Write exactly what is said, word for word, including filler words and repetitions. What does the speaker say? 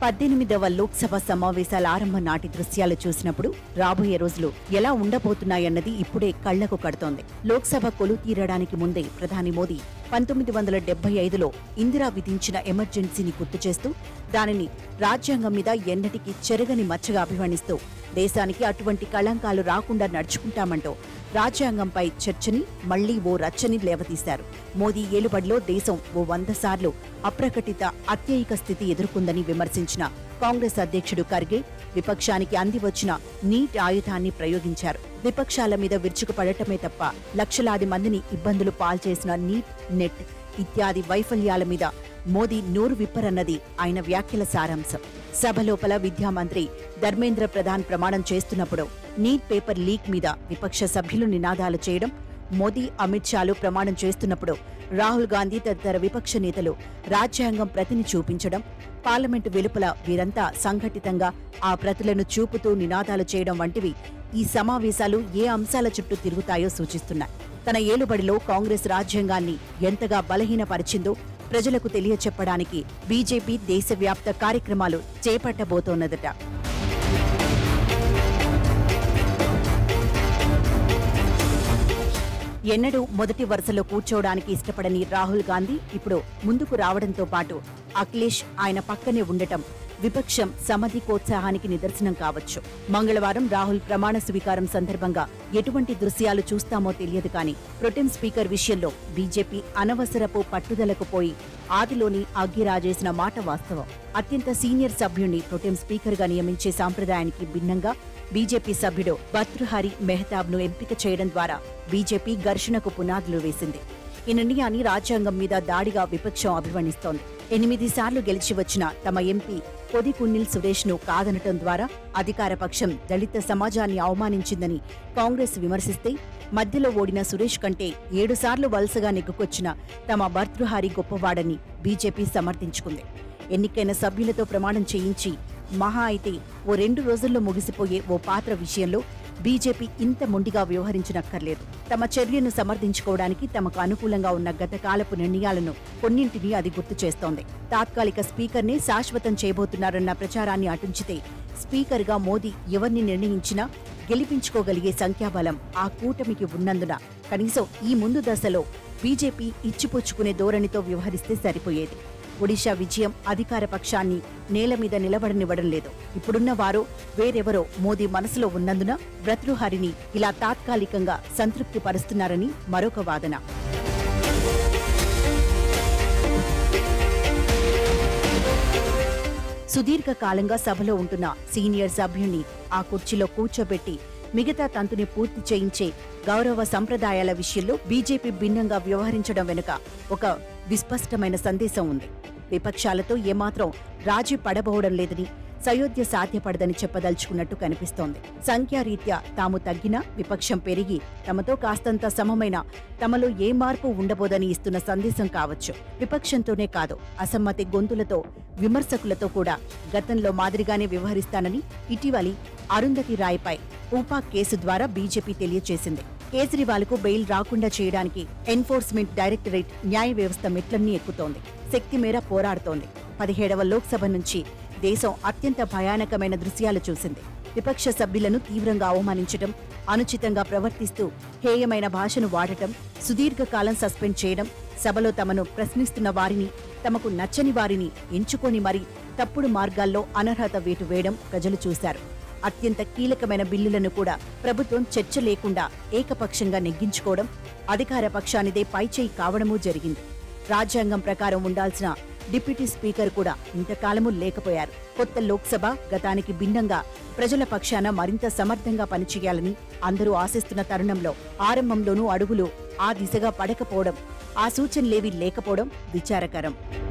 పద్దెనిమిదవ లోక్సభ సమావేశాల ఆరంభ నాటి దృశ్యాలు చూసినప్పుడు రాబోయే రోజులు ఎలా ఉండబోతున్నాయన్నది ఇప్పుడే కళ్లకు కడుతోంది. లోక్సభ కొలు తీరడానికి ముందే ప్రధాని మోదీ పంతొమ్మిది వందల డెబ్బై ఐదులో ఇందిరా విధించిన ఎమర్జెన్సీని గుర్తు చేస్తూ దానిని రాజ్యాంగం మీద ఎన్నటికీ చెరగని మచ్చగా అభివర్ణిస్తూ దేశానికి అటువంటి కళంకాలు రాకుండా నడుచుకుంటామంటూ రాజ్యాంగంపై చర్చని మళ్లీ ఓ రచ్చని లేవతీశారు. మోదీ ఏలుబడిలో దేశం ఓ వంద సార్లు అప్రకటిత అత్యయిక స్థితి ఎదుర్కొందని విమర్శించిన కాంగ్రెస్ అధ్యక్షుడు ఖర్గే విపక్షానికి అందివచ్చిన నీట్ ఆయుధాన్ని ప్రయోగించారు. విపక్షాల మీద విరుచుకుపడటమే తప్ప లక్షలాది మందిని ఇబ్బందులు పాల్చేసిన నీట్, నెట్ ఇత్యాది వైఫల్యాల మీద మోదీ నోరు విప్పరన్నది ఆయన వ్యాఖ్యల సారాంశం. సభలోపల విద్యామంత్రి ధర్మేంద్ర ప్రధాన్ ప్రమాణం చేస్తున్నప్పుడు నీట్ పేపర్ లీక్ మీద విపక్ష సభ్యులు నినాదాలు చేయడం, మోదీ, అమిత్ షాలు ప్రమాణం చేస్తున్నప్పుడు రాహుల్ గాంధీ తదితర విపక్ష నేతలు రాజ్యాంగం ప్రతిని చూపించడం, పార్లమెంటు వెలుపల వీరంతా సంఘటితంగా ఆ ప్రతులను చూపుతూ నినాదాలు చేయడం వంటివి ఈ సమావేశాలు ఏ అంశాల చుట్టూ తిరుగుతాయో సూచిస్తున్నాయి. తన ఏలుబడిలో కాంగ్రెస్ రాజ్యాంగాన్ని ఎంతగా బలహీనపరిచిందో ప్రజలకు తెలియచెప్పడానికి బీజేపీ దేశవ్యాప్త కార్యక్రమాలు చేపట్టబోతోన్నదట. ఎన్నడూ మొదటి వరుసలో కూర్చోవడానికి ఇష్టపడని రాహుల్ గాంధీ ఇప్పుడు ముందుకు రావడంతో పాటు అఖిలేష్ ఆయన పక్కనే ఉండటం విపక్షం సమధికోత్సాహానికి నిదర్శనం కావచ్చు. మంగళవారం రాహుల్ ప్రమాణ స్వీకారం సందర్భంగా ఎటువంటి దృశ్యాలు చూస్తామో తెలియదు కానీ ప్రొటెం స్పీకర్ విషయంలో బీజేపీ అనవసరపు పట్టుదలకు పోయి ఆదిలోని అగ్గిరాజేసిన మాట వాస్తవం. అత్యంత సీనియర్ సభ్యుణ్ణి ప్రొటెం స్పీకర్ గా నియమించే సాంప్రదాయానికి భిన్నంగా బీజేపీ సభ్యుడు భర్తృహరి మెహతాబ్ ను ఎంపిక చేయడం ద్వారా బీజేపీ ఘర్షణకు పునాదులు వేసింది. ఈ నిర్ణయాన్ని రాజ్యాంగం మీద దాడిగా విపక్షం అభివర్ణిస్తోంది. ఎనిమిది సార్లు గెలిచి వచ్చిన తమ ఎంపీ పొదికున్నిల్ సురేష్ ను కాదనటం ద్వారా అధికార పక్షం దళిత సమాజాన్ని అవమానించిందని కాంగ్రెస్ విమర్శిస్తే, మధ్యలో ఓడిన సురేష్ కంటే ఏడుసార్లు వలసగా నెగ్గుకొచ్చిన తమ భర్తృహరి గొప్పవాడని బీజేపీ సమర్థించుకుంది. ఎన్నికైన సభ్యులతో ప్రమాణం చేయించి మహా అయితే ఓ రెండు రోజుల్లో ముగిసిపోయే ఓ పాత్ర విషయంలో బీజేపీ ఇంత మొండిగా వ్యవహరించనక్కర్లేదు. తమ చర్యను సమర్థించుకోవడానికి తమకు అనుకూలంగా ఉన్న గతకాలపు నిర్ణయాలను కొన్నింటిని అది గుర్తు చేస్తోంది. తాత్కాలిక స్పీకర్నే శాశ్వతం చేయబోతున్నారన్న ప్రచారాన్ని అటుంచితే, స్పీకర్గా మోదీ ఎవరిని నిర్ణయించినా గెలిపించుకోగలిగే సంఖ్యాబలం ఆ కూటమికి ఉన్నందున కనీసం ఈ ముందు దశలో బీజేపీ ఇచ్చిపుచ్చుకునే ధోరణితో వ్యవహరిస్తే సరిపోయేది. ఒడిషా విజయం అధికార పక్షాన్ని నేల మీద నిలబడనివ్వడం లేదు. ఇప్పుడున్న వారు వేరెవరో మోదీ మనసులో ఉన్నందున భర్తృహరిని ఇలా తాత్కాలికంగా సంతృప్తి పరుస్తున్నారని మరొక వాదన. సుదీర్ఘకాలంగా సభలో ఉంటున్న సీనియర్ సభ్యుణ్ణి ఆ కుర్చీలో కూర్చోబెట్టి మిగతా తంతుని పూర్తి చేయించే గౌరవ సంప్రదాయాల విషయంలో బీజేపీ భిన్నంగా వ్యవహరించడం వెనుక ఒక విస్పష్టమైన సందేశం ఉంది. విపక్షాలతో ఏమాత్రం రాజీ పడబోవడం లేదని, సయోధ్య సాధ్యపడదని చెప్పదలుచుకున్నట్టు కనిపిస్తోంది. సంఖ్యారీత్యా తాము తగ్గినా విపక్షం పెరిగి తమతో కాస్తంత సమమైన తమలో ఏ మార్పు ఉండబోదని ఇస్తున్న సందేశం కావచ్చు. విపక్షంతోనే కాదు, అసమ్మతి గొంతులతో, విమర్శకులతో కూడా గతంలో మాదిరిగానే వ్యవహరిస్తానని ఇటీవలి అరుంధతి రాయ్పై ఊపా కేసు ద్వారా బీజేపీ తెలియజేసింది. కేజ్రీవాల్కు బెయిల్ రాకుండా చేయడానికి ఎన్ఫోర్స్మెంట్ డైరెక్టరేట్ న్యాయ వ్యవస్థ మెట్లన్నీ ఎక్కుతోంది. శక్తి మేర పోరాడుతోంది. పదిహేడవ లోక్సభ నుంచి దేశం అత్యంత భయానకమైన దృశ్యాలు చూసింది. విపక్ష సభ్యులను తీవ్రంగా అవమానించడం, అనుచితంగా ప్రవర్తిస్తూ హేయమైన భాషను వాడటం, సుదీర్ఘకాలం సస్పెండ్ చేయడం, సభలో తమను ప్రశ్నిస్తున్న వారిని, తమకు నచ్చని వారిని ఎంచుకొని మరీ తప్పుడు మార్గాల్లో అనర్హత వేటు వేయడం ప్రజలు చూశారు. అత్యంత కీలకమైన బిల్లులను కూడా ప్రభుత్వం చర్చ లేకుండా ఏకపక్షంగా నెగ్గించుకోవడం, అధికార పక్షానిదే పైచేయి కావడమూ జరిగింది. రాజ్యాంగం ప్రకారం ఉండాల్సిన డిప్యూటీ స్పీకర్ కూడా ఇంతకాలము లేకపోయారు. కొత్త లోక్సభ గతానికి భిన్నంగా ప్రజల పక్షాన మరింత సమర్థంగా పనిచేయాలని అందరూ ఆశిస్తున్న తరుణంలో ఆరంభంలోనూ అడుగులు ఆ దిశగా పడకపోవడం, ఆ సూచనలేవీ లేకపోవడం విచారకరం.